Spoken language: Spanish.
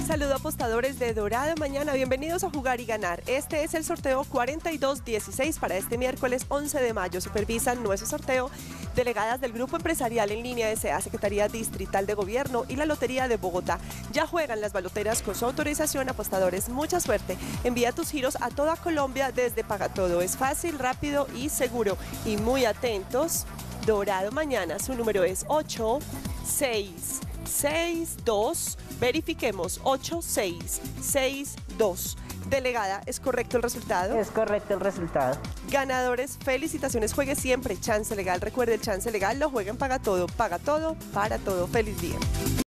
saludo apostadores de Dorado Mañana, bienvenidos a Jugar y Ganar. Este es el sorteo 4216 para este miércoles 11 de mayo. Supervisan nuestro sorteo delegadas del Grupo Empresarial en Línea S.A., Secretaría Distrital de Gobierno y la Lotería de Bogotá. Ya juegan las baloteras con su autorización, apostadores. Mucha suerte. Envía tus giros a toda Colombia desde Pagatodo. Es fácil, rápido y seguro. Y muy atentos. Dorado Mañana, su número es 8662. Verifiquemos, 8662. Delegada, ¿es correcto el resultado? Es correcto el resultado. Ganadores, felicitaciones. Juegue siempre Chance Legal. Recuerde, el Chance Legal lo juega en Paga Todo para todo. Feliz día.